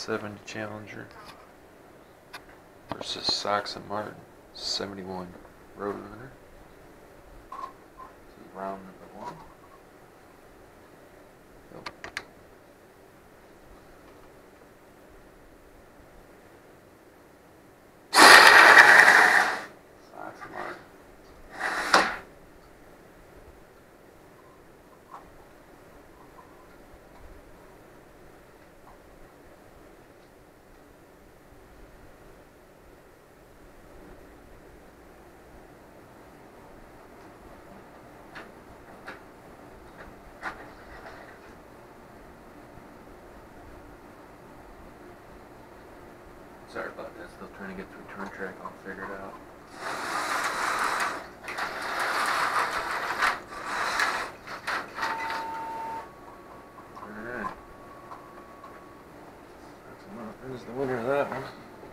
70 Challenger versus Sox and Martin 71 Roadrunner. This is round number 1. Nope. Sox and Martin. Sorry about that, still trying to get through turn track all figured out. Alright. There's the winner of that one.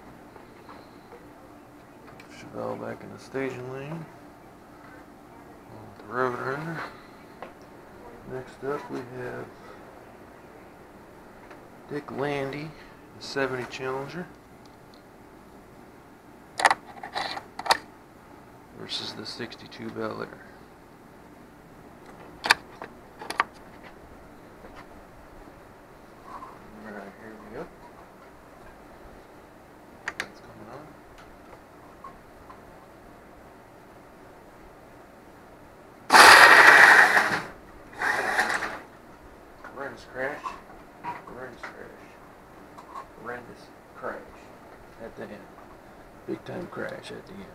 Chevelle back in the staging lane. The Roadrunner. Next up we have Dick Landy, the 70 Challenger. Versus the 62 Bel Air. Alright, here we go. That's coming on. Horrendous crash. Horrendous crash. Horrendous crash at the end. Big time crash at the end.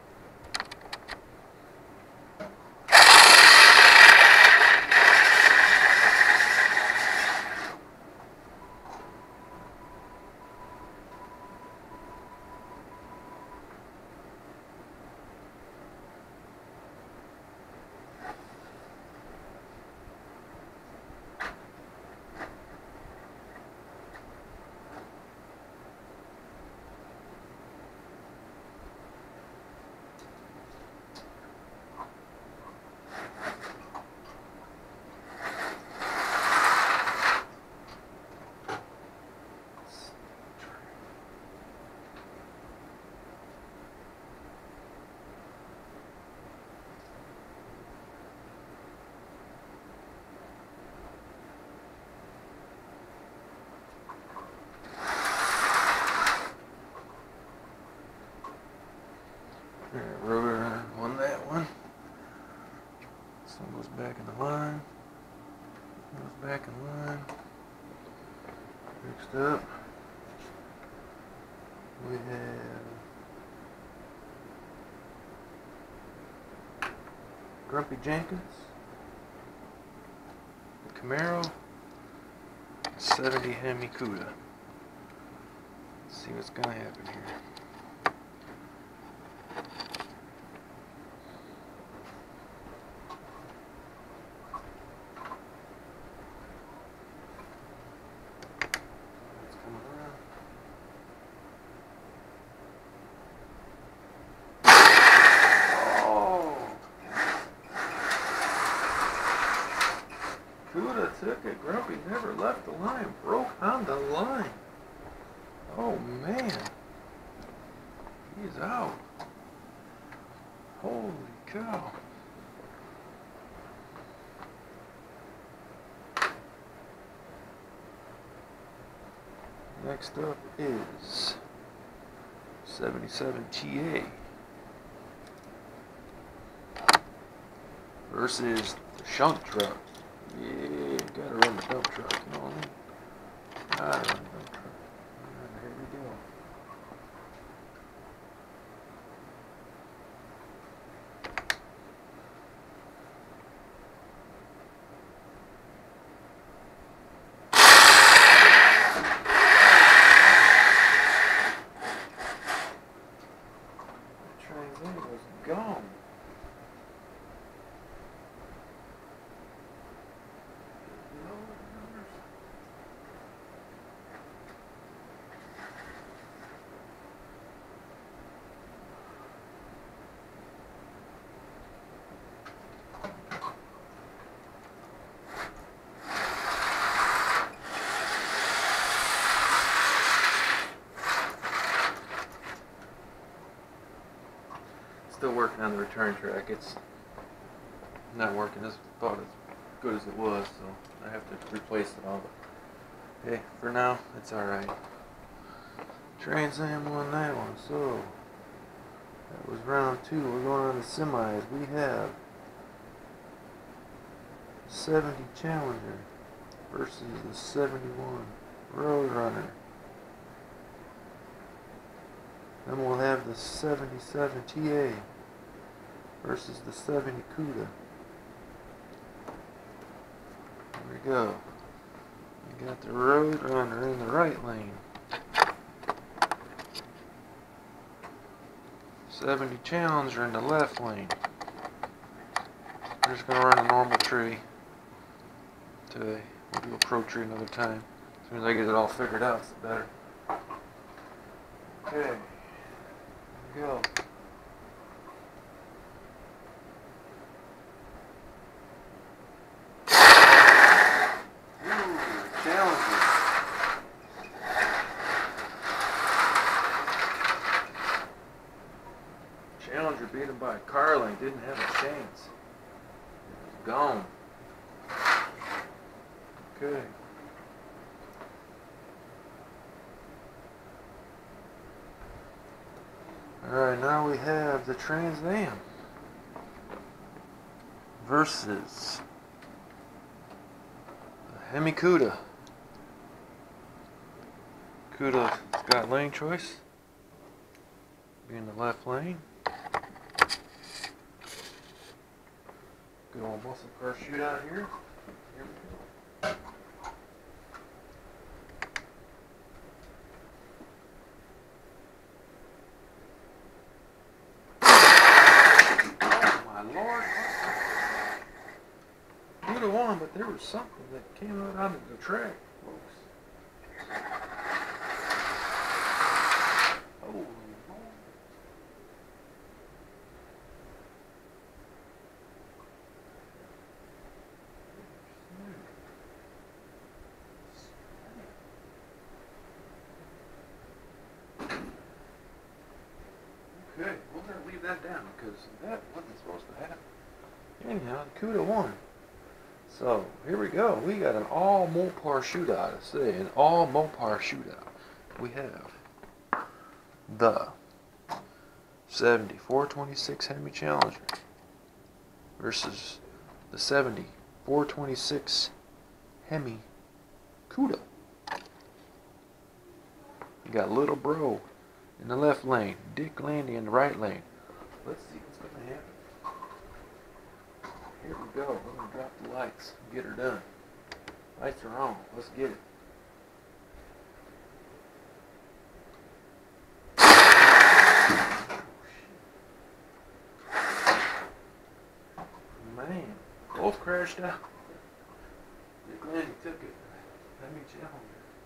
Roadrunner won that one. This one goes back in the line. Goes back in line. Next up, we have Grumpy Jenkins, the Camaro, 70 Hemi Cuda. Let's see what's gonna happen here. Cuda took it. Grumpy never left the line. Broke on the line. Oh man. He's out. Holy cow. Next up is 77 TA versus the shunt truck. Yeah, gotta run the dump truck, you know what I mean? Gotta run the dump truck. Alright, here we go. The Trans-Am was gone. working on the return track. It's not working as about as good as it was, so I have to replace it all. But hey, for now, it's alright. Trans Am won that one, so that was round 2. We're going on to semis. We have 70 Challenger versus the 71 Roadrunner. Then we'll have the 77 TA versus the 70 CUDA. Here we go. We got the Roadrunner in the right lane. 70 Challenger in the left lane. We're just going to run a normal tree today. We'll do a pro tree another time. As soon as I get it all figured out, it's better. Okay. Here we go. Challenger beat him by a car length, didn't have a chance. It was gone. Okay. Alright, now we have the Trans Am versus the Hemi CUDA. CUDA's got lane choice. Be in the left lane. Good old muscle car shootout here. Here we go. Oh my Lord. You'd have won, but there was something that came out onto the track, folks. Holy Lord. Okay, we're going to leave that down because that wasn't supposed to happen. Anyhow, the CUDA won. So, here we go. We got an all Mopar shootout. I say, an all Mopar shootout. We have the 70 426 Hemi Challenger versus the 70 426 Hemi CUDA. You got Little Bro in the left lane, Dick Landy in the right lane. Let's see what's going to happen. Here we go. We're going to drop the lights and get her done. Lights are on. Let's get it. Man, both crashed out. Dick Landy took it. Hemi Challenger.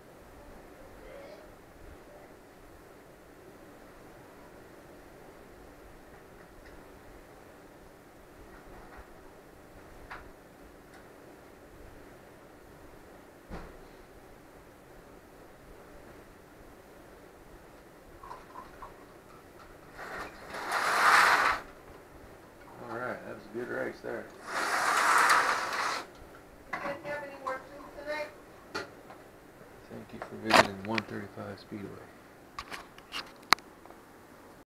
Good race there. You didn't have any more food today? Thank you for visiting 135 Speedway.